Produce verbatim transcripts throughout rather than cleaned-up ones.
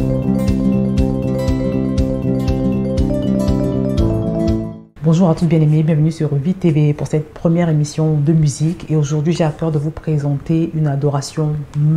Bonjour à tous bien-aimés, bienvenue sur Vie T V pour cette première émission de musique. Et aujourd'hui, j'ai à cœur de vous présenter une adoration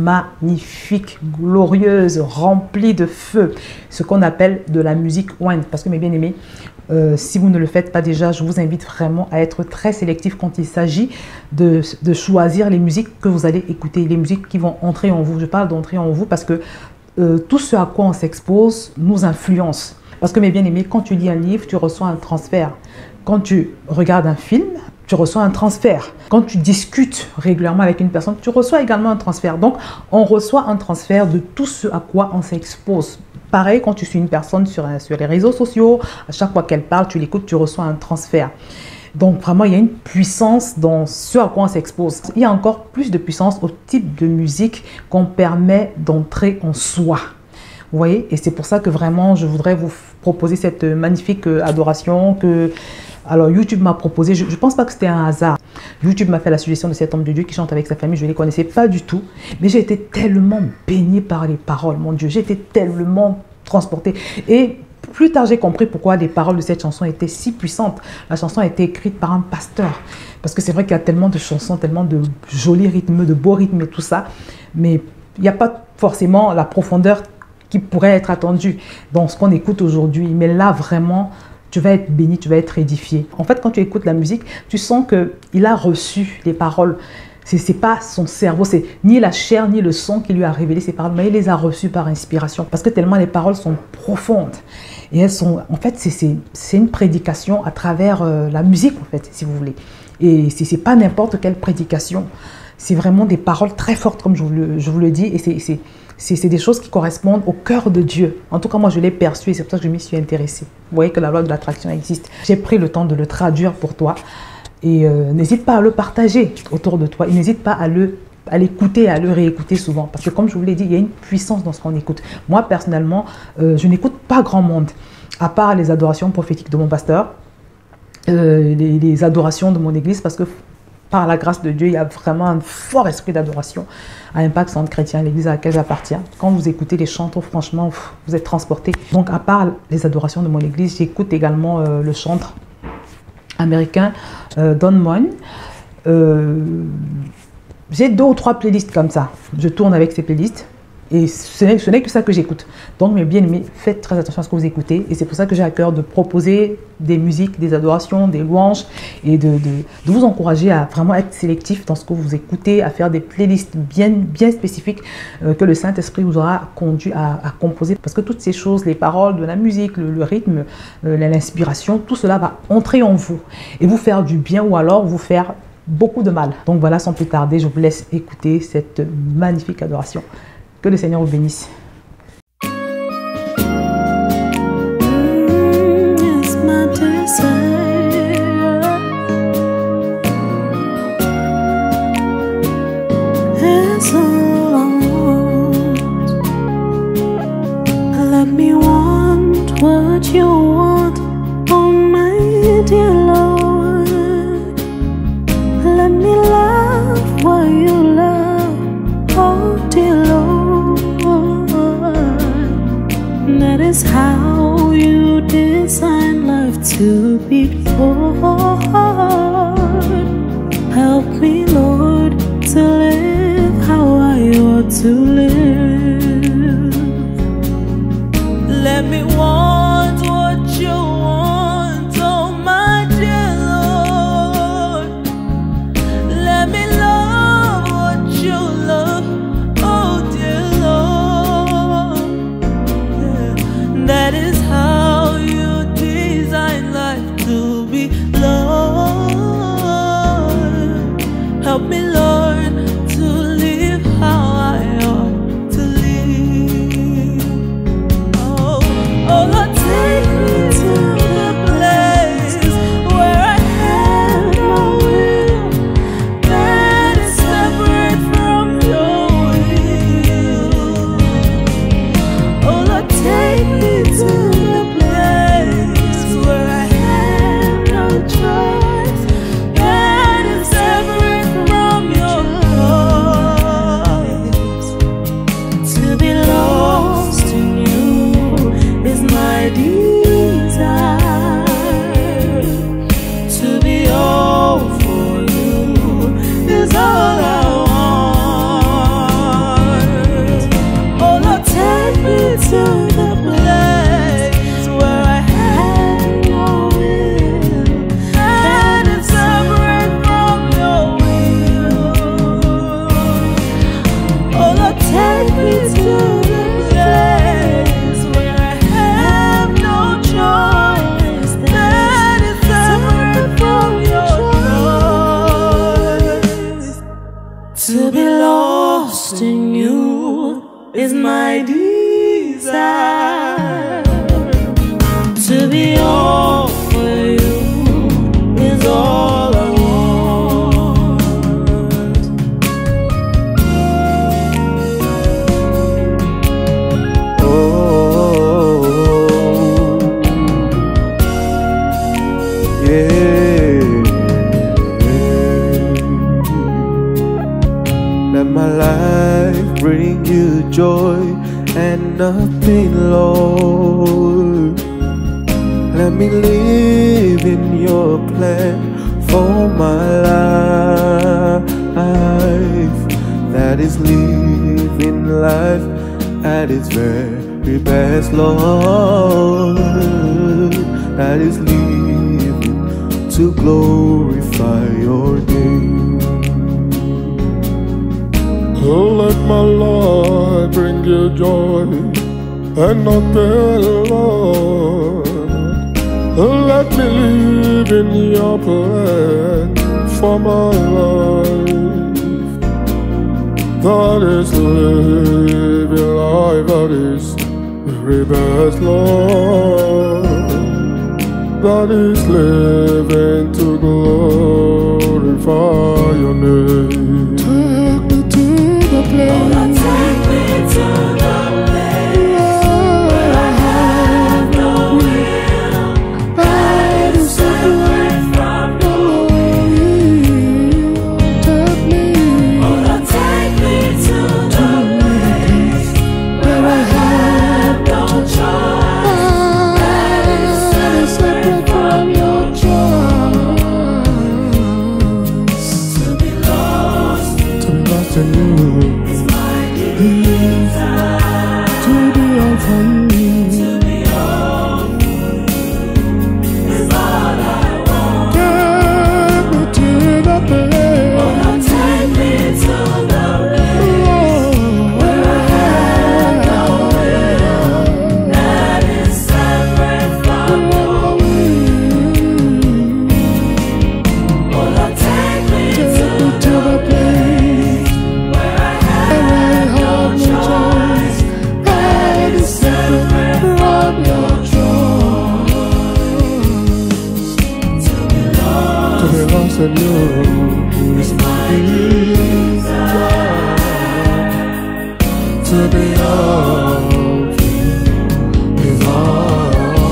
magnifique, glorieuse, remplie de feu. Ce qu'on appelle de la musique wine. Parce que mes bien-aimés, euh, si vous ne le faites pas déjà, je vous invite vraiment à être très sélectif quand il s'agit de, de choisir les musiques que vous allez écouter, les musiques qui vont entrer en vous. Je parle d'entrer en vous parce que euh, tout ce à quoi on s'expose nous influence. Parce que mes bien-aimés, quand tu lis un livre, tu reçois un transfert. Quand tu regardes un film, tu reçois un transfert. Quand tu discutes régulièrement avec une personne, tu reçois également un transfert. Donc, on reçoit un transfert de tout ce à quoi on s'expose. Pareil, quand tu suis une personne sur, sur les réseaux sociaux, à chaque fois qu'elle parle, tu l'écoutes, tu reçois un transfert. Donc, vraiment, il y a une puissance dans ce à quoi on s'expose. Il y a encore plus de puissance au type de musique qu'on permet d'entrer en soi. Vous voyez, et c'est pour ça que vraiment, je voudrais vous proposer cette magnifique adoration que alors YouTube m'a proposé. Je ne pense pas que c'était un hasard. YouTube m'a fait la suggestion de cet homme de Dieu qui chante avec sa famille. Je ne les connaissais pas du tout, mais j'ai été tellement baignée par les paroles, mon Dieu. J'ai été tellement transportée. Et plus tard, j'ai compris pourquoi les paroles de cette chanson étaient si puissantes. La chanson a été écrite par un pasteur. Parce que c'est vrai qu'il y a tellement de chansons, tellement de jolis rythmes, de beaux rythmes et tout ça, mais il n'y a pas forcément la profondeur qui pourrait être attendu dans ce qu'on écoute aujourd'hui. Mais là, vraiment, tu vas être béni, tu vas être édifié. En fait, quand tu écoutes la musique, tu sens qu'il a reçu les paroles. Ce n'est pas son cerveau, c'est ni la chair, ni le son qui lui a révélé ces paroles, mais il les a reçues par inspiration. Parce que tellement les paroles sont profondes. Et elles sont, en fait, c'est une prédication à travers euh, la musique, en fait, si vous voulez. Et ce n'est pas n'importe quelle prédication. C'est vraiment des paroles très fortes, comme je vous le, je vous le dis. Et c'est... C'est des choses qui correspondent au cœur de Dieu. En tout cas, moi, je l'ai perçu et c'est pour ça que je m'y suis intéressée. Vous voyez que la loi de l'attraction existe. J'ai pris le temps de le traduire pour toi. Et euh, n'hésite pas à le partager autour de toi. Et n'hésite pas à le à l'écouter, à le réécouter souvent. Parce que comme je vous l'ai dit, il y a une puissance dans ce qu'on écoute. Moi, personnellement, euh, je n'écoute pas grand monde. À part les adorations prophétiques de mon pasteur, euh, les, les adorations de mon église, parce que par la grâce de Dieu, il y a vraiment un fort esprit d'adoration à Impact Centre Chrétien, l'église à laquelle j'appartiens. Quand vous écoutez les chants, franchement, vous êtes transportés. Donc, à part les adorations de mon église, j'écoute également euh, le chantre américain euh, Don Moen. Euh, J'ai deux ou trois playlists comme ça. Je tourne avec ces playlists. Et ce n'est que ça que j'écoute. Donc, mes bien-aimés, faites très attention à ce que vous écoutez. Et c'est pour ça que j'ai à cœur de proposer des musiques, des adorations, des louanges et de, de, de vous encourager à vraiment être sélectif dans ce que vous écoutez, à faire des playlists bien, bien spécifiques euh, que le Saint-Esprit vous aura conduit à, à composer. Parce que toutes ces choses, les paroles de la musique, le, le rythme, euh, l'inspiration, tout cela va entrer en vous et vous faire du bien ou alors vous faire beaucoup de mal. Donc voilà, sans plus tarder, je vous laisse écouter cette magnifique adoration. Que le Seigneur vous bénisse. Let me want what you want, oh my dear Lord. Let me love what you love, oh dear Lord. That is how you design life to be, Lord. Help me, Lord, to live how I ought to live. Let me want what you want, oh my dear Lord. Let me love what you love, oh dear Lord. Yeah. That is how you design life to be, Lord. Help me, Lord, to live how I ought and nothing, Lord. Let me live in your plan for my life. That is living life at its very best, Lord. That is living to glorify your name. Oh, let my life bring you joy and not pain, Lord. Let me live in your plan for my life. That is living life, that is very best, Lord. That is living to glorify your name. Take me to the place. Oh, take me to the place where I have no will. That is separate from your will. Take me. Oh, take me to the place where I have no choice. That is separate from your choice. To be lost, To be lost in you. is my desire. To be all for you. To be all is all I want. Take me to the place. Oh, take me to the place where I have no will. That is separate from your will. Oh, take me to To the place. where I have no choice. That is separate from your choice. To be To lost be lost in you. is my desire. To be all is all.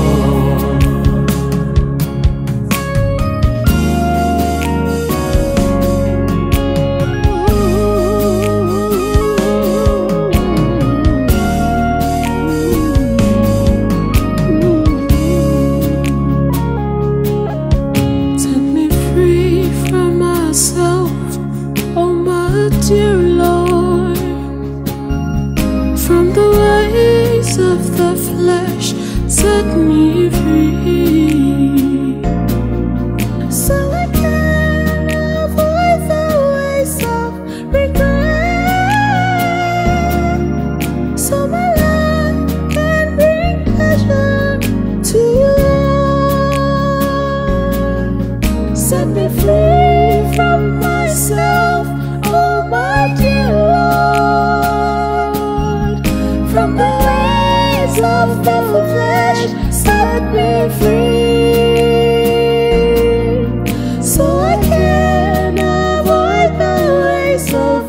Set me free from myself, oh my dear Lord, from the ways of the flesh. Set me free, so I can avoid the ways of regret, so my life can bring pleasure to you. Set me free from myself, oh my dear Lord, from the ways of the flesh. Set me free, so I can avoid the ways of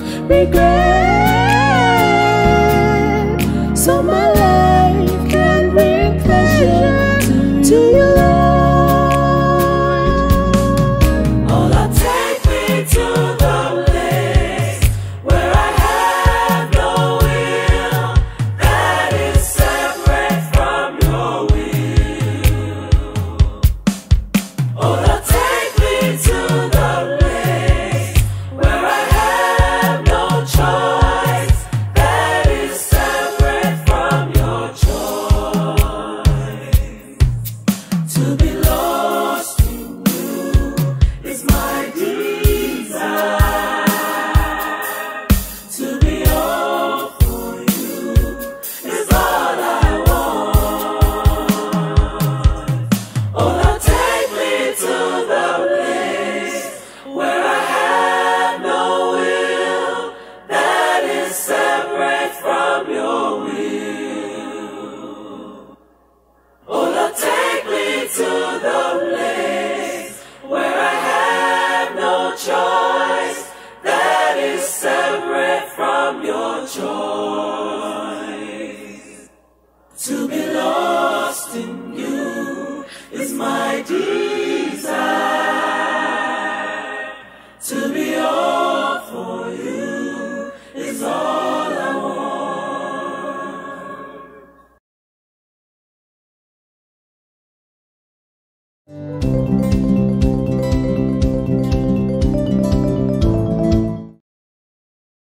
regret, so my life can bring pleasure to you, Lord. Oh, Lord, take me to the place where I have no will. That is separate from your will. Oh, Lord, take me to the place where I have no choice. That is separate from your choice. To be lost in you is my desire. To be all for you is all I want. Oh, Lord, take me to the place where I have no will. That is separate from your will. Oh, Lord, take me to the place where I have no choice. That is separate from your choice. To be lost in you is my desire. To be all for you is all I want. Take